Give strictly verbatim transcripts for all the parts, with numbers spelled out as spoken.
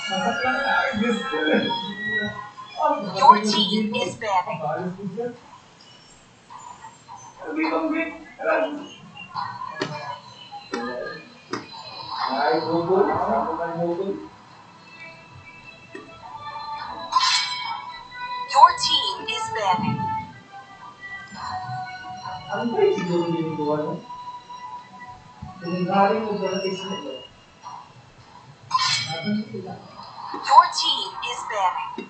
Your team is banning. Your team is banning. Ano ba yung siguro ginagawa no? Galing mo ba ng isip mo? Your team is banning.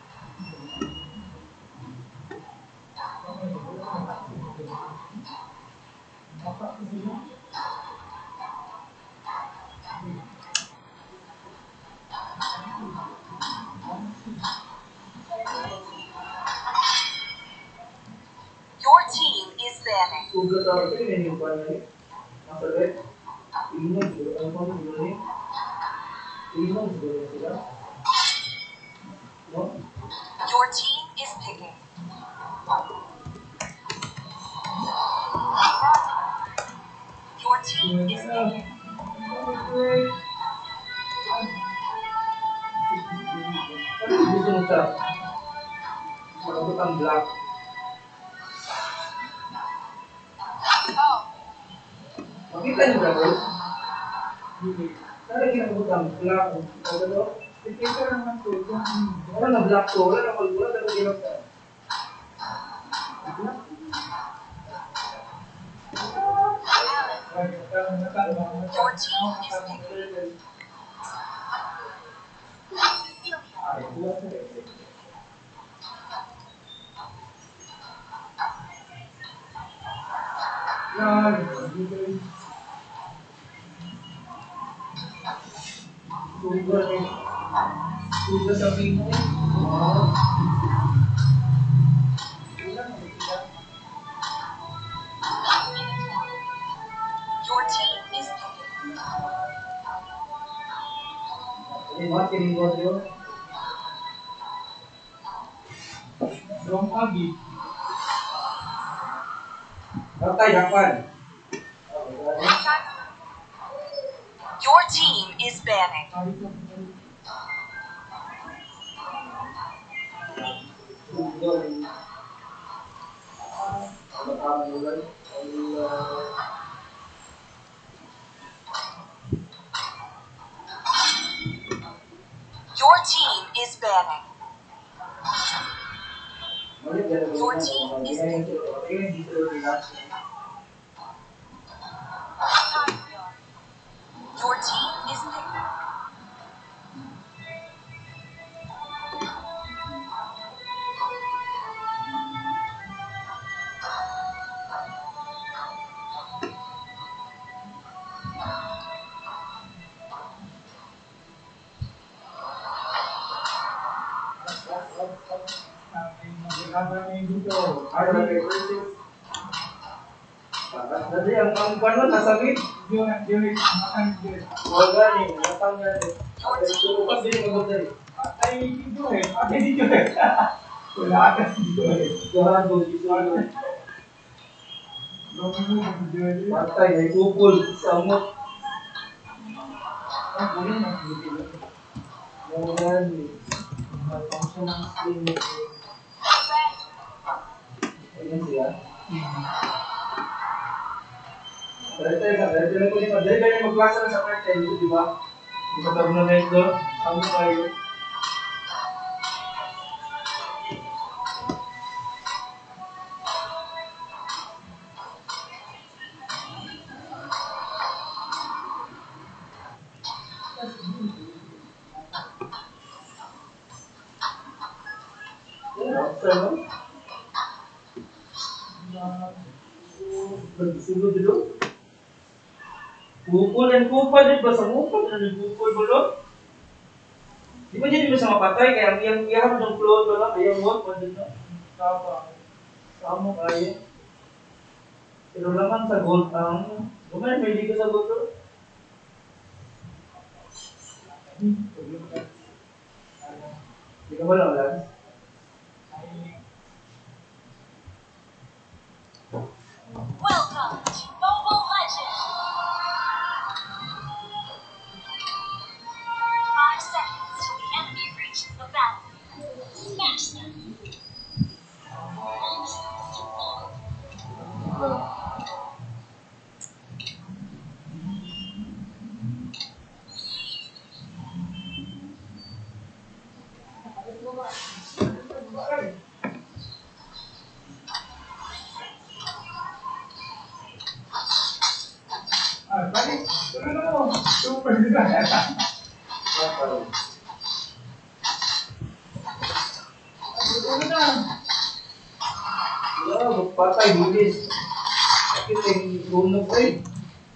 Your team is banning. Ugat ako ito, yun yung paano eh. Masakit. Inom siguro. Ano pa siguro eh? Inom siguro sila. No? Your team is picking. Your team is picking. Ano yung gusto mo siya? Malabot ang black. Makita niyo ba bro? Sana ginabot ang black. Ano ba? Picture naman po. Wala na black to. Wala na wala na ginabot. Your team is picking. Sugar eh. Sugar sa pinto eh. Your team is picking. Ini mas kirim buat dia. Wrong pagi. Dapat dapat. Your team is banning. Sugar. Kalau kamu bulan, Your team is banning. Your team is picking. Your team is picking. Jadi yang perempuan lo nasabit, Dia dia makan dia. keluarga nih, datangnya nih. Your Ada team suruh pas is dia picking. ngebut dari. Ada itu eh. Ada itu eh. Wala ada itu eh. Jangan tuh disuruh. Belum itu dia. Partai yang kumpul semut. Ah, boleh nak gitu. Kemudian nih, langsung ini. Ini sih ya. Dari tadi kan dari tadi aku dari tadi mau kelas sampai tadi itu di bawah. Kita benar itu kamu lagi. Bersulut dulu. Pukul dan kupal dia bahasa mukul dan dipukul dulu. Di ba jadi bisa mapatay kaya yang yang harus upload dulu kaya buat pada apa kamu kaya. Pero naman sa gold ang gumana may di ka sa gold dulu. Di ka ba lang lang? Welcome to Mobile Legends. Five seconds till the end of Balik. Ano mo? Super na. Ano na? Ya, magpatay, bilis. Sakit yung gulog ko eh.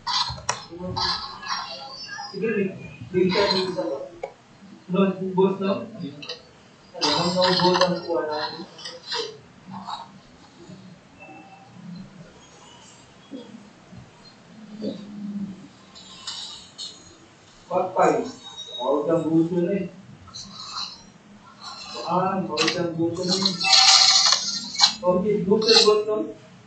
Sige, bilisan dito sa ko. No, boss, no? Alam mo, no, boss ang kuha natin. Patay. Bawal kang gusto na eh. Saan? Bawal kang gusto na eh. Okay, gusto, boss, no?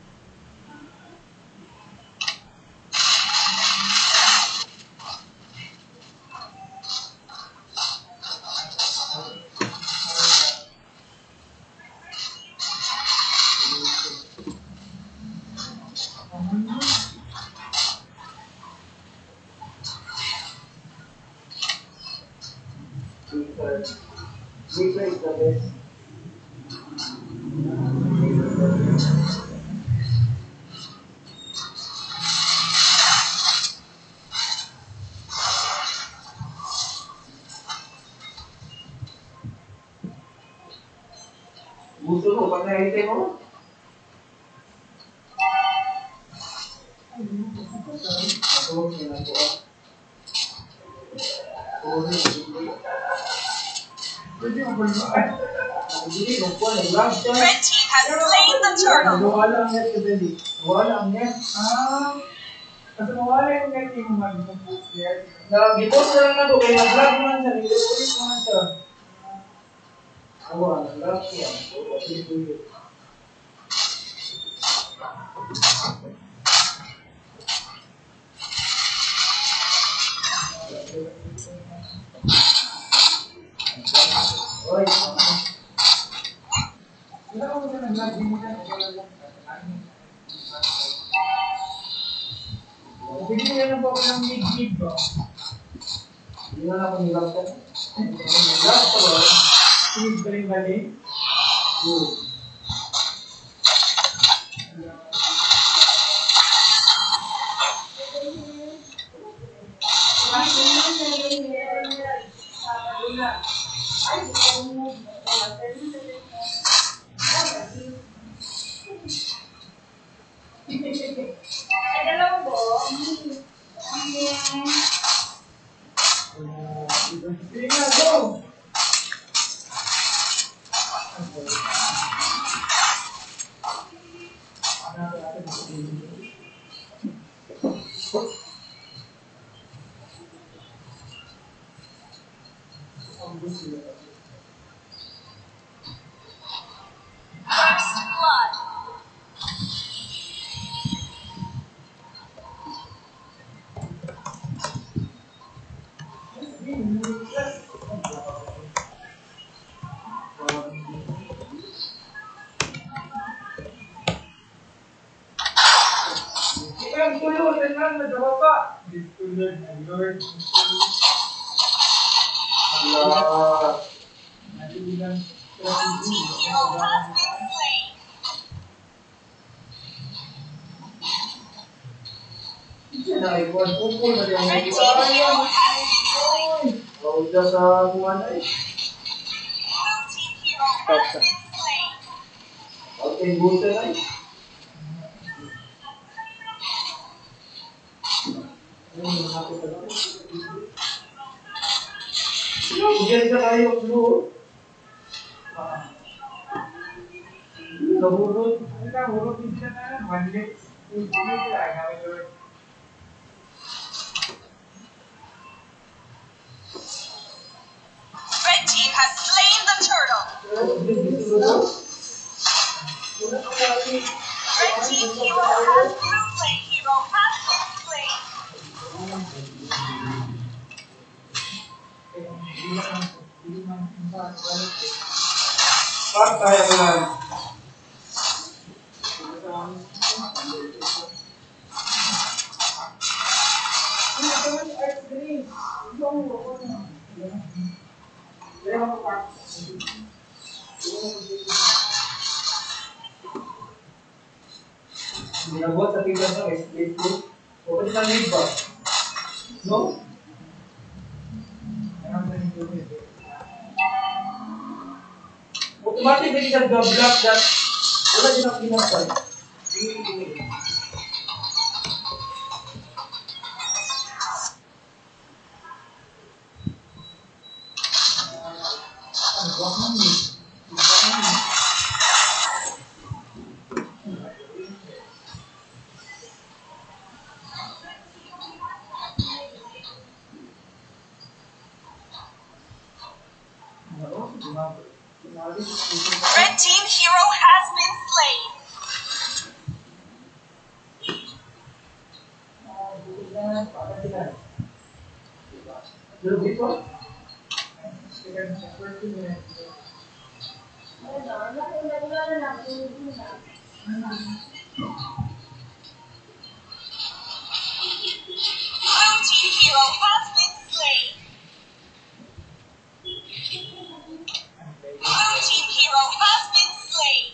Lisa is the best. Gusto mo, pag nakita mo? Ako, ginagawa. Sorry, Pwede mo ba yun? hindi, nagkuha, nag-vlog siya. Red team has slain the turtle. Nawala ang net ka dali. Wala ang net. Ah, kasi nawala yung net yung mag-post yan. Nag-post na lang ako, kaya nag-vlog naman siya, nag-ulit naman siya. Awa, nag-vlog siya. Oo, sige, sige. Oy, Wala ko na nag-log mo na. Bigyan niya na po ako ng mid-mid ba? hindi na ako nilap siya. Nag-vlog siya ba? Mid ba rin bali? Oo. Sige na, go! First blood. Ang tulo, tingnan, nagawa pa. Dito, Lord, Lord. Allah. Natibigan. Blue team hero has been slain. Siya na ikuan, pupul na yung Red team hero has been slain. Bawal siya sa kuha na eh. Blue team hero has been slain. Bawal kayong gusto na eh. Ayun, ako talaga. Bigyan siya kayo, blue. Nahulog. Ano na, hurot din siya na. Manlit. Hindi sila, namin Lord. Red team has slain the turtle. Red team hero has blue flame hero has been slain. Pak tayo ko lang. Binabot sa tingnan sa split food. O pwede ng lead ba? No? Automatic din siya block that. Wala din ang pinapay. Red team hero has been slain. Blue team hero has been slain. Blue team hero has been slain.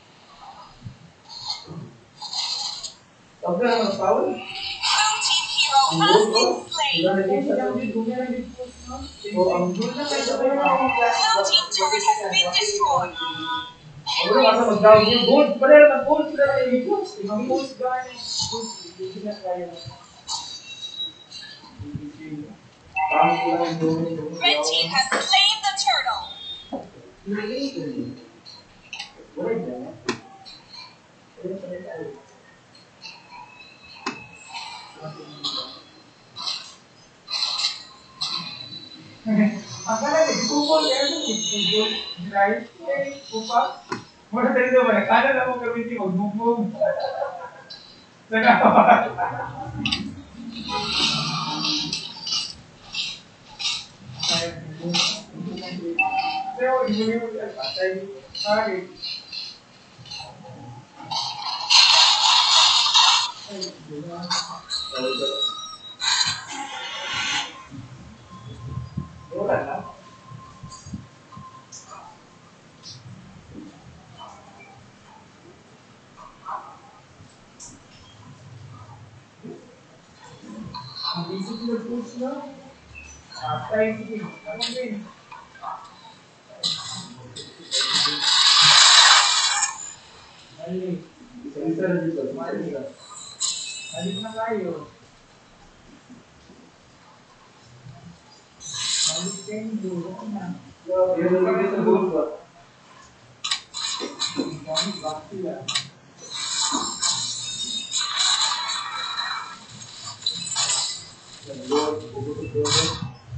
Okay, ang tawag. Blue team hero has been slain. Ilan na din siya. O, ang Blue team turret has been destroyed. Wala masa mag-down yung gold. Pala na gold sila na yung Ang gold gani. Hindi na kaya. Pangit ko lang yung gold. Red team has slain the turtle. Wala na. Wala pa rin tayo. Akala ni kupol ya ni kupol dry kupa. Mula tadi tu mana? Kada nak mau kami ni mau move. Tengah. Saya ini ni boleh pakai hari. Wala na. Hindi sila push na. Patay sila. Ano din? Mali. Isa-isa na dito. Mali. Alis na kayo. Alis kayo duro na. Yung nalagay sa gold ba? Kami back sila. Gold, gold, gold.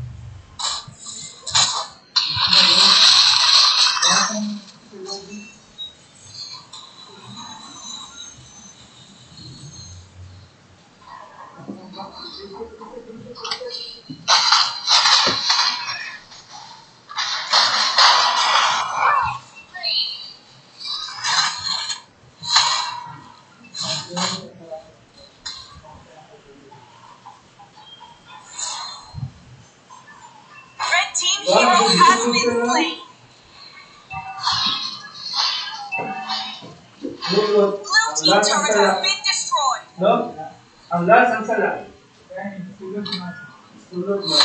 Red team hero has been slain. Gold, gold. Blue team turret has been destroyed. No? Ang last ang sala. Kaya sulod na. Sulod man.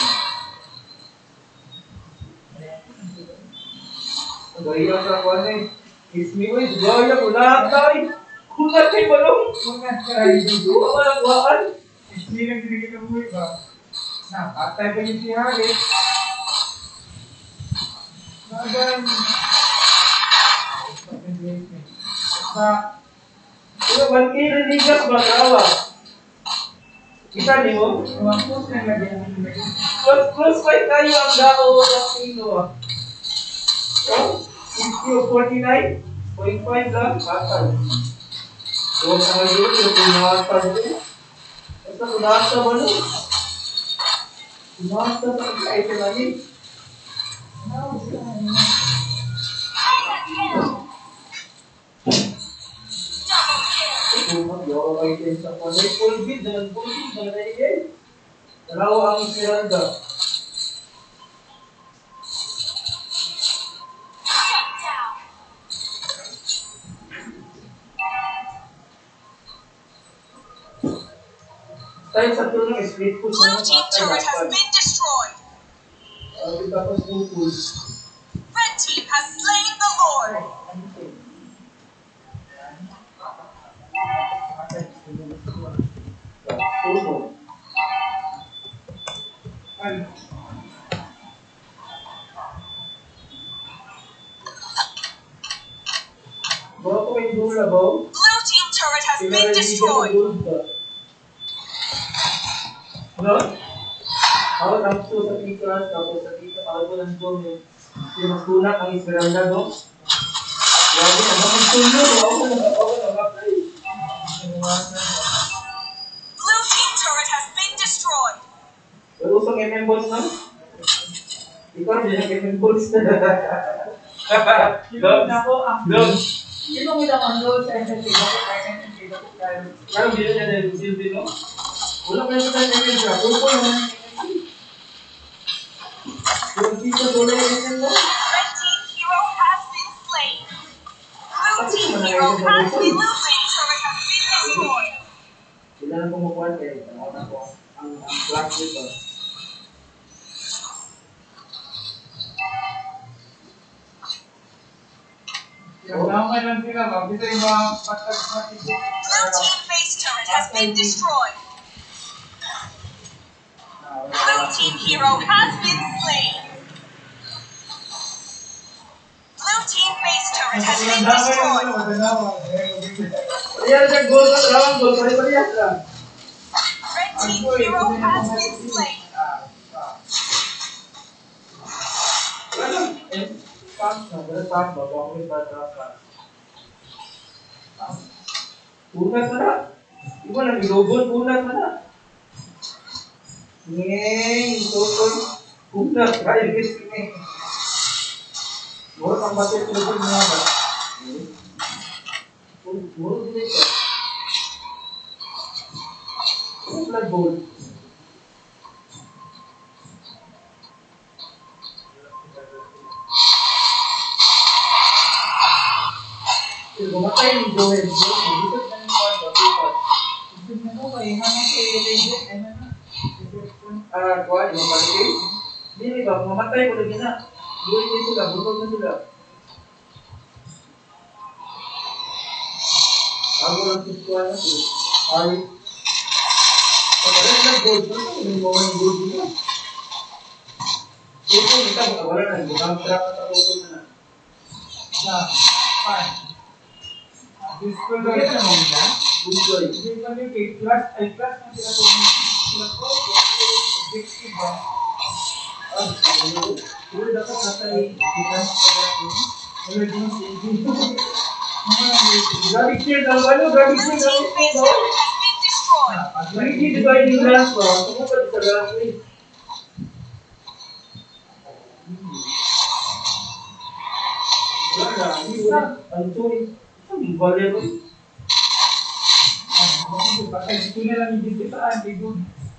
Gaya sa kwan eh. Ismi ko eh. Gaya ko lahat tayo. Kunat kayo balong. Kung nagkaray dito, Walang waan. hindi lang binigyan ng buhay ba? Na, patay pa yung si Hari. Nagan. Basta, Pero one K religious ba kawa? Kita ni mo? tuwang-tuwang na lagyan ng lagyan. Close, close fight tayo ang dao ng Pino ah. Oh, forty-nine point five lang. Patay. So, sa mga yun, yung pinahata nyo. Basta pinahata ba nyo? Pinahata sa pagkaito na yun. Tumat, yung okay din sa kwanay. Full bid, naman full bid, naman na yun. Dalawa ang Esmeralda. tayo sa tulong ng split push Blue na team turret has been destroyed. Uh, tapos pupul. Red team has slain the Lord. Pupul. Ano? Bawa ko may dula, bawa. Blue team turret has been destroyed. Ano? Ako tapos sa tikas, tapos sa tikas, ako ko ng dome yung sinusunak ang Esmeralda, no? Grabe, ano ang tulog? Ako ko na, ako ko na, Blue team turret has been destroyed. pero usang M M balls na? Ikaw, hindi na M M balls na. Sino na po ang Dome. Sino mo na ang load sa S M P? Bakit tayo S M P? Bakit tayo? Pero hindi na niya dahil silbi, no? Wala pa yung sa M M siya. Pulpo naman. Yung dito, wala yung M M mo. Red team hero has been slain. Blue team hero has been Blue team turret has been destroyed. Sila na kumukuha kayo. Tanaw na po ang ang flag dito. Naman lang sila, mabisa yung mga patag-patag. Blue team base turret has been destroyed. Blue team hero has been slain. Blue team base turret has been destroyed. Ayan, siya, goal ka lang. Goal ka rin pa rin lang. Red team hero has been slain. Wala. Eh, pass na. Wala pass ba? Baka may pass na pass. Punat mo na. Iba na, ilobon. Punat mo na. Ngeng, tutol. Punat. Kaya guys, ngeng. Mura kang batik, ilobon mo na ba? Mura din ito. Ano flag ball? Gumatay yung Joel. Dito na yung mga babipat. Gusto niya ko, kaya nga nga kay Legend, ano na? Ah, kuha, yung palitin. Hindi ba, mamatay ko lagi na. Duwin din sila, butog na sila. Ako lang suskuha na sila. Ay. Pagkakas na gold, ano ko yung mga gold nila? Ito, kita, baka wala na. Bukang trap at ako na. Na, pan. Gusto ko rin naman na. Bundoy. Hindi kami kay class, ay class na sila kung sila ko, objective ba? Ah, ano? Siguro dapat nasa kita sa pagkakas. Wala din si Edwin. Grabe shield ang ano, grabe Blue shield ang team base turret has been destroyed. Hindi, di ba yung glass ba? Tumupad sa glass eh. Wala na, hindi wala. Ang tuloy. Ang bali ko. Bakit gusto na lang yung disitaan, kay Good.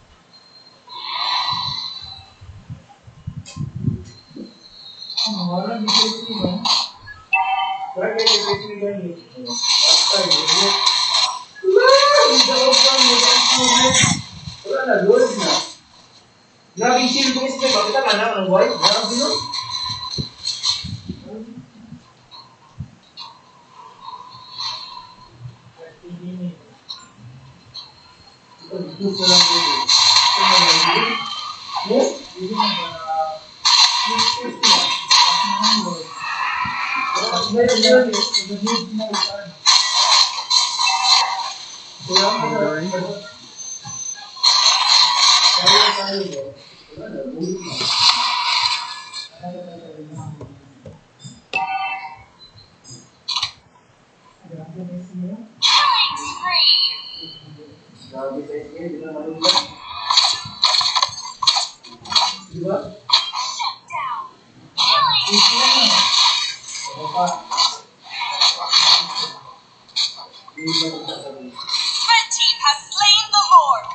Ano, wala yung disitaan ba? Kaya kaya kaya kaya kaya kaya. Basta yun. Wala! Ang daog lang. Wala na, Lord na. Grabe yung shield ko is may bakit ka na ng white? Grabe yun. Ito, dito ko lang dito. Ito na lang dito. Mo? Hindi mo ba, yung first one, ang Lord. Meron yun. The need mo ba? Wala ka na. Kaya tayo ba? Wala na, bulit na. Killing spree. Grabe sa inyo, di na malungkot. Di ba? Shut down. Killing spree. Ano pa? Di ba nagsasabi? Red team has slain the Lord.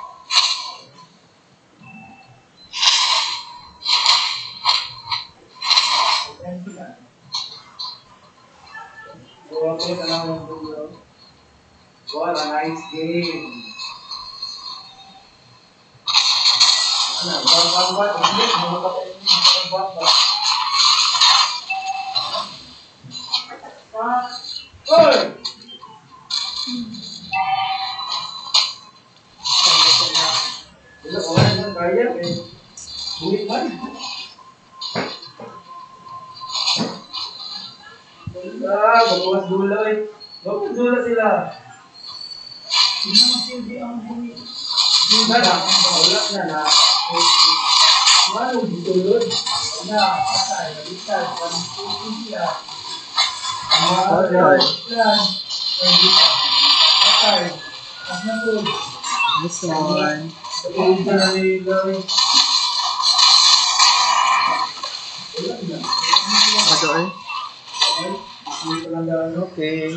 Gawa ko yung alam ng dulo. What a nice game. Ano, bang bang bang, hindi, mga kapatid mo, bang bang bang. Ah, oy! Wala, wala naman kaya eh. Bulit man. Ah, babukas dula eh. Babukas dula sila. Hindi naman silbi ang bumi. Wala na, wala na na. Ano, ditulod? Na, patay, baliktad, panipin siya. Patay. Plan, baliktad, patay, at natulog. This one. Babukas na nila eh. Wala na. Ito eh. Ay, hindi pa lang daan. Okay.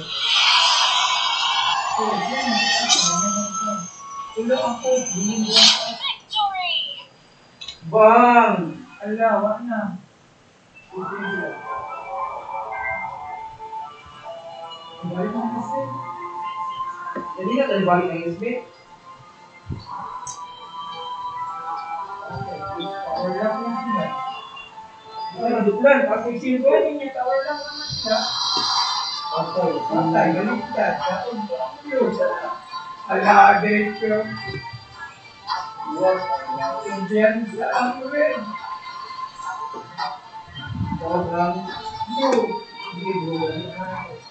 So, yan, wala ako, bumili ako. Victory! Bang! Ala, wala na. Sige. Balik mo kasi. Hindi na tayo balik ng S B. Power lock lang sila. Ay, naduplan. Kasi silbo. Pwede niya, power lock naman siya. Patay. Patay, baliktad. Daon ko ang yun. Ala, dito. Indian sa amin. Sobrang No. hindi bulan.